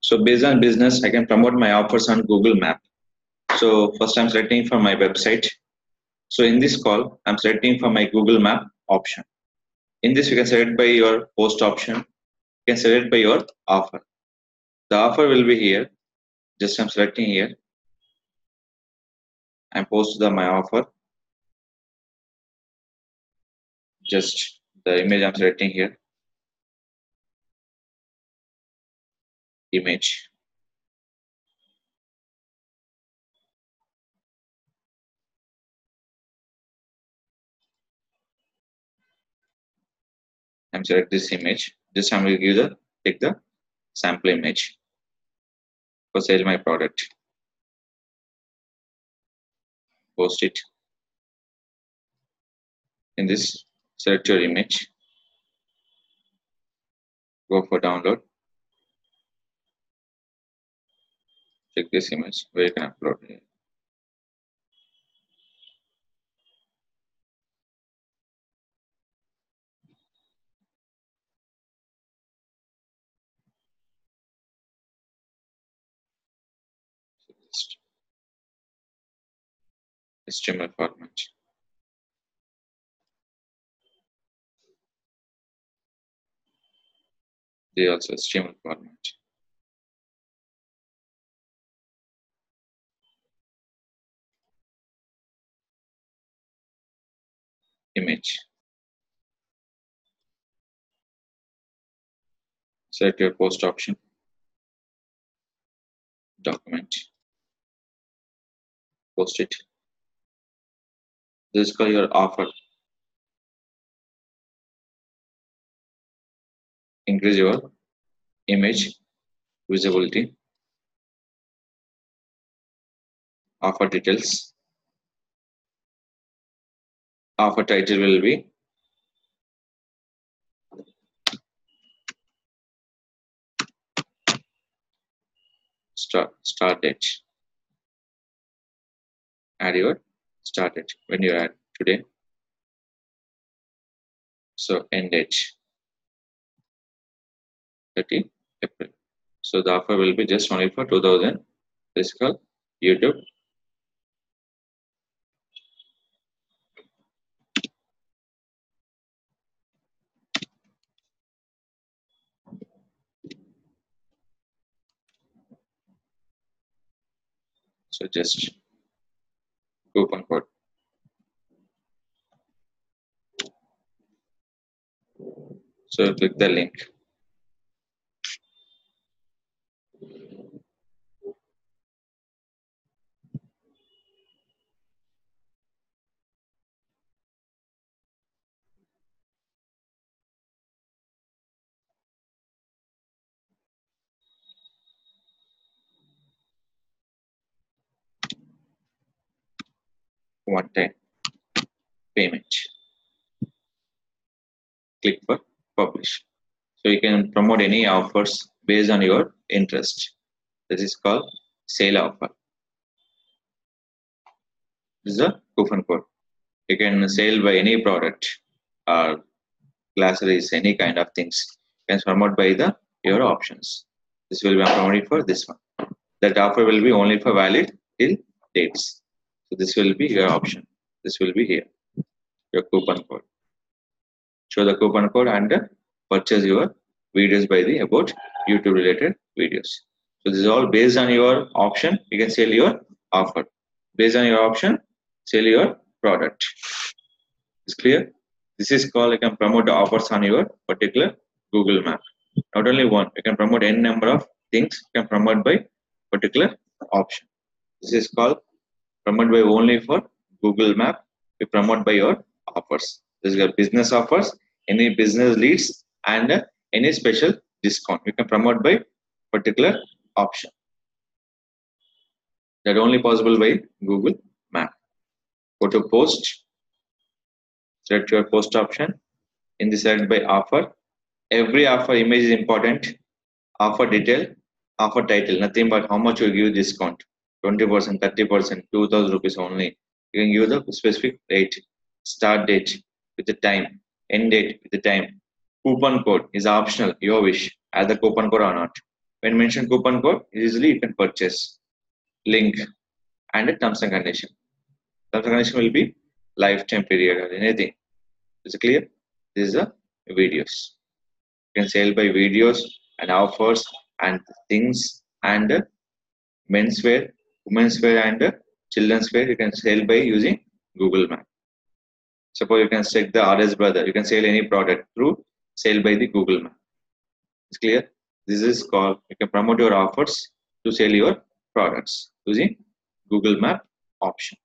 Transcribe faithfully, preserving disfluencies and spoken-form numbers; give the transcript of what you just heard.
So based on business, I can promote my offers on Google Map. So first I'm selecting for my website. So in this call, I'm selecting for my Google Map option. In this, you can select by your post option. You can select by your offer. The offer will be here. Just I'm selecting here. I'm post the my offer. Just the image I'm selecting here. Image. I'm select this image. Just I'm going to give the take the sample image for sell my product. Post it. In this, select your image. Go for download. Check this image where you can upload it. H T M L format. They also H T M L format. Image. Select your post option. Document. Post it. This is called your offer. Increase your image visibility. Offer details. Offer title will be start start date. Add your start date when you add today. So end date thirty April. So the offer will be just only for two thousand. This is called YouTube. So just coupon code. So click the link. One time payment. Click for publish. So you can promote any offers based on your interest. This is called sale offer. This is a coupon code. You can sell by any product or glossaries, any kind of things. You can promote by the your options. This will be promoted for this one. That offer will be only for valid till dates. So this will be your option. This will be here. Your coupon code. Show the coupon code and purchase your videos by the about YouTube related videos. So this is all based on your option. You can sell your offer. Based on your option, sell your product. Is clear? This is called you can promote the offers on your particular Google Map. Not only one, you can promote any number of things. You can promote by particular option. This is called promote by only for Google Map. You promote by your offers. This is your business offers, any business leads, and any special discount. You can promote by particular option. That only possible by Google Map. Go to post. Select your post option. In the select by offer. Every offer image is important. Offer detail, offer title. Nothing but how much you give discount. twenty percent, thirty percent, two thousand rupees only. You can give the specific date, start date with the time, end date with the time. Coupon code is optional, your wish. Add the coupon code or not. When mention coupon code, easily you can purchase. Link and a terms and condition. Terms and condition will be lifetime period or anything. Is it clear? This is the videos. You can sell by videos and offers and things and uh, menswear, women's wear and uh, children's wear. You can sell by using Google Map. Suppose you can check the R S brother. You can sell any product through sale by the Google Map. It's clear. This is called, you can promote your offers to sell your products using Google Map option.